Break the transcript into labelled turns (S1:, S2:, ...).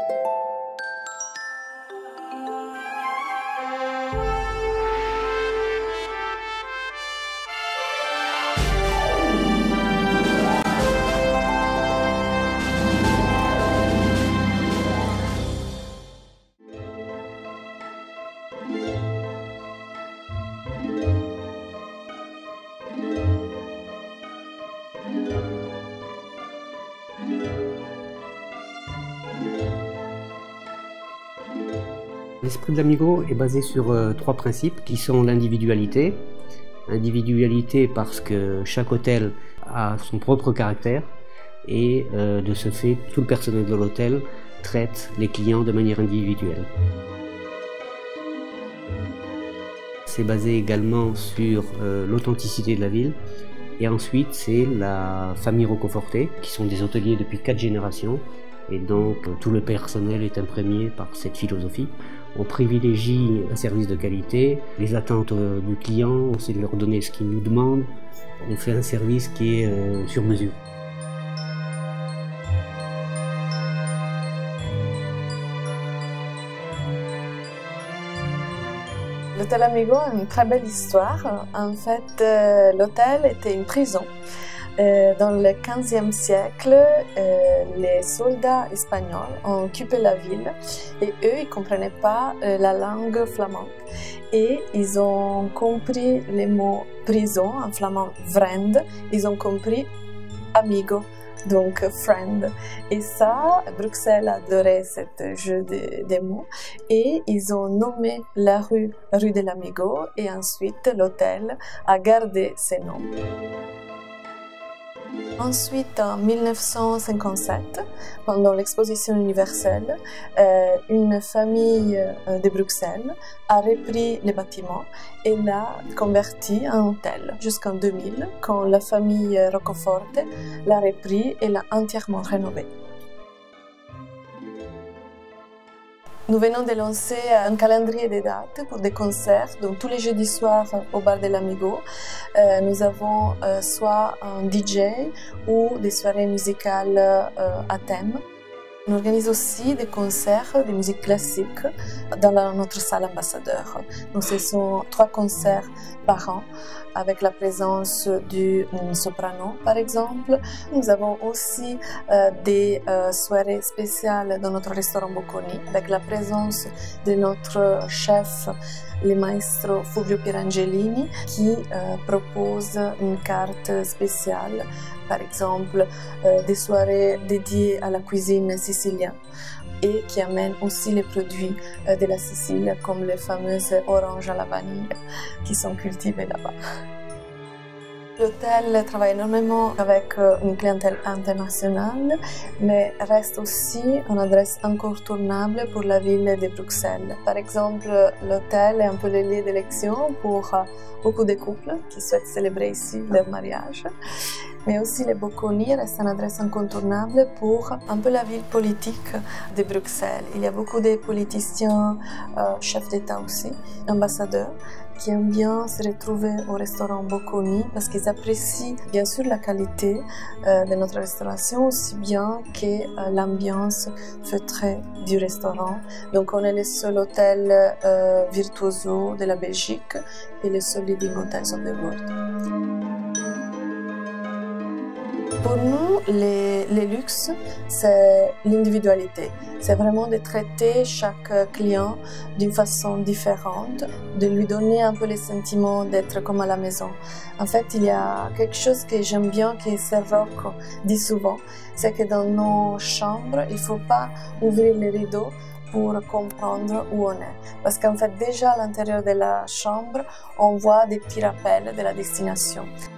S1: L'esprit de l'Amigo est basé sur trois principes qui sont l'individualité. Individualité parce que chaque hôtel a son propre caractère et de ce fait, tout le personnel de l'hôtel traite les clients de manière individuelle. C'est basé également sur l'authenticité de la ville. Et ensuite, c'est la famille Rocoforte, qui sont des hôteliers depuis 4 générations. Et donc, tout le personnel est imprégné par cette philosophie. On privilégie un service de qualité, les attentes du client, on essaie de leur donner ce qu'ils nous demandent. On fait un service qui est sur mesure.
S2: L'hôtel Amigo a une très belle histoire. En fait, l'hôtel était une prison. Dans le XVe siècle, les soldats espagnols ont occupé la ville et eux, ils ne comprenaient pas la langue flamande. Et ils ont compris les mots prison, en flamand vriend, ils ont compris amigo, donc friend. Et ça, Bruxelles adorait ce jeu des mots et ils ont nommé la rue de l'Amigo et ensuite l'hôtel a gardé ses noms. Ensuite, en 1957, pendant l'exposition universelle, une famille de Bruxelles a repris les bâtiments et l'a converti en hôtel jusqu'en 2000, quand la famille Rocoforte l'a repris et l'a entièrement rénové. Nous venons de lancer un calendrier des dates pour des concerts, donc tous les jeudis soirs au bar de l'Amigo. Nous avons soit un DJ ou des soirées musicales à thème. On organise aussi des concerts de musique classique dans notre salle ambassadeur. Donc ce sont 3 concerts par an avec la présence du soprano par exemple. Nous avons aussi des soirées spéciales dans notre restaurant Bocconi avec la présence de notre chef, le maestro Fulvio Pierangelini, qui propose une carte spéciale, par exemple des soirées dédiées à la cuisine sicilienne et qui amène aussi les produits de la Sicile comme les fameuses oranges à la vanille qui sont cultivées là-bas. L'hôtel travaille énormément avec une clientèle internationale, mais reste aussi une adresse incontournable pour la ville de Bruxelles. Par exemple, l'hôtel est un peu le lieu d'élection pour beaucoup de couples qui souhaitent célébrer ici leur mariage. Mais aussi les Bocconi restent une adresse incontournable pour un peu la ville politique de Bruxelles. Il y a beaucoup de politiciens, chefs d'État aussi, ambassadeurs, qui aiment bien se retrouver au restaurant Bocconi parce qu'ils apprécient bien sûr la qualité de notre restauration aussi bien que l'ambiance feutrée du restaurant. Donc on est le seul hôtel virtuoso de la Belgique et le seul leading hotel of the world. Pour nous, les luxes, c'est l'individualité. C'est vraiment de traiter chaque client d'une façon différente, de lui donner un peu le sentiment d'être comme à la maison. En fait, il y a quelque chose que j'aime bien, que Rocco dit souvent, c'est que dans nos chambres, il ne faut pas ouvrir les rideaux pour comprendre où on est. Parce qu'en fait, déjà à l'intérieur de la chambre, on voit des petits rappels de la destination.